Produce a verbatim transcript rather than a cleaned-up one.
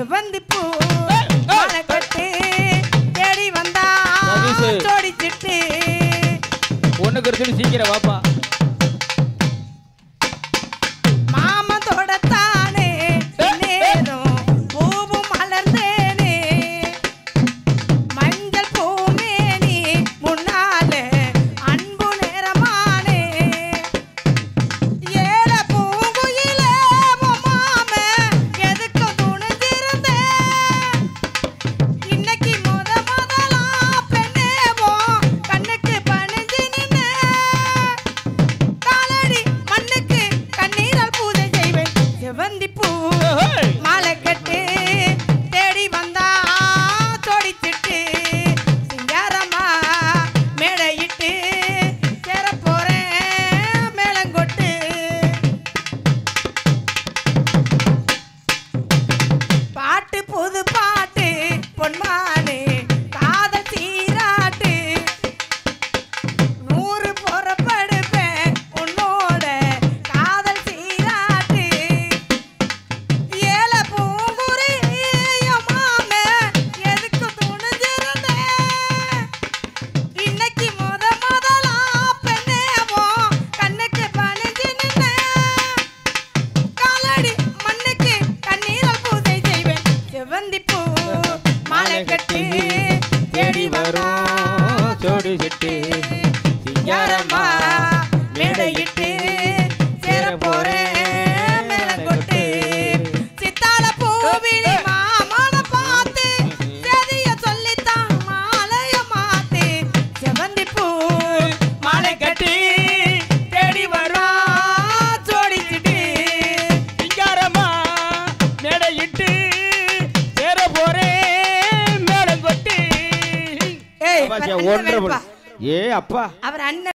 செவந்தி பூ மாலை கட்டி தேடி வந்தா ஜோடிச்சிட்டு ஒண்ணுக்கு ஒரு சொல்லி சீக்கிரம் வாப்பா மாமத்தோட தானே நேரும் பூவும் மலர்ந்தேனே மஞ்சள் பூமேனி முன்னாலே அன்பு நேரமானே ஏழ பூங்குயிலே மாம எதுக்கு துணிஞ்சிருந்தே இன்னைக்கு முத முதலா பெண்ணேவோ கண்ணுக்கு பணிஞ்சு நின்னே காலடி மண்ணுக்கு கண்ணீரால் பூஜை செய்வேன் செவந்தி பூ மாலை கட்டி தேடி வந்தா ஜோடிச்சிட்டு சிங்காரமா மேடையிட்டு சேர போறேன் மேளங்கொட்டு பாட்டு புது பாட்டு பொன்மானே காதல் சீராட்டு நூறு புறப்படுப்பேன் உன்னோட காதல் சீராட்டு ஏல பூங்குறி மாம எதுக்கு துணிஞ்சிருந்தே இன்னைக்கு முத முதலா பெண்ணேவோ கண்ணுக்கு பணிஞ்சு நின்னே காலடி மண்ணுக்கு கண்ணீரால் பூஜை செய்வேன் செவந்தி பூ மாலை கட்டி தேடி வரும் ஜோடி சிட்டு யாரம்மா மேடையிட்டு சேர போறேன் மேளங்கொட்டு சித்தால பூவிழி மாமன பார்த்து செதிய சொல்லித்தான் மாலைய மாத்து செவந்தி பூ மாலை கட்டி தேடி வரா ஜோடிச்சிட்டு சிங்காரமா மேடையிட்டு சேர போறேன் மேடம் கொட்டி ஏய் ஒன்றரை ஒன்றரை ஏ அப்பா அவர் அண்ணன்